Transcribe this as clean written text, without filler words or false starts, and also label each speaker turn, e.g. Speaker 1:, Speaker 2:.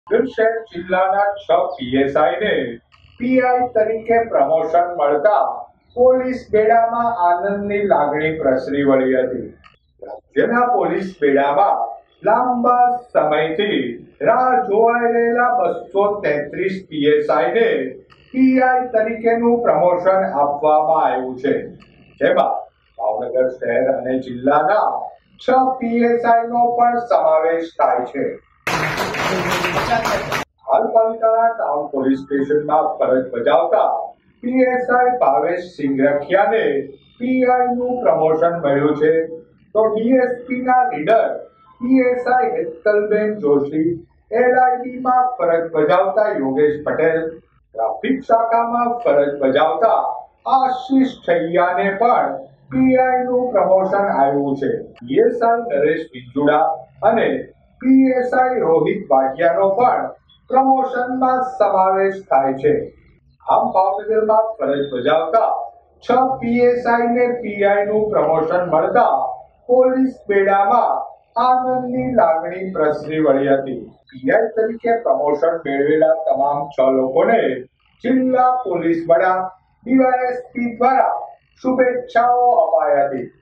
Speaker 1: શહેર જિલ્લાના 6 પીએસઆઈને પીઆઈ તરીકે પ્રમોશન મળતા પોલીસ બેડામાં આનંદની લાગણી પ્રસરી વળી હતી. રાજ્યના પોલીસ બેડામાં લાંબા સમયથી રાહ જોવાઈ રહેલા 233 પીએસઆઈને પીઆઈ તરીકેનું પ્રમોશન આપવામાં આવ્યું છે, જેમાં ભાવનગર શહેર અને જિલ્લાના 6 પીએસઆઈ નો પણ સમાવેશ થાય છે. હાલ પાલિકાના ટાઉન પોલીસ સ્ટેશનમાં ફરજ બજાવતા પીએસઆઈ ભાવેશ સિંગરખિયાને પીઆઈ નું પ્રમોશન મળ્યું છે, તો ડીએસપી ના leader PSI Hetalben Joshi, LID માં ફરજ બજાવતા યોગેશ પટેલ, ટ્રાફિક શાખામાં ફરજ બજાવતા આશીષ ઠૈયાને પણ પીઆઈ નું પ્રમોશન આવ્યું છે. પીએસઆઈ નરેશ બિંજુડા અને પીએસઆઈ રોહિત વાઢિયાનો પણ પ્રમોશનમાં સમાવેશ થાય છે. આમ ભાવનગરમાં ફરજ બજાવતા 6 પીએસઆઈ ને પીઆઈ નું પ્રમોશન મળતા પોલીસ બેડામાં આનંદની લાગણી પ્રસરી વળી હતી. પીઆઈ તરીકે પ્રમોશન મેળવેલા તમામ 6 લોકોને જિલ્લા પોલીસ વડા ડીવાયએસપી દ્વારા શુભેચ્છાઓ અપાઈ હતી.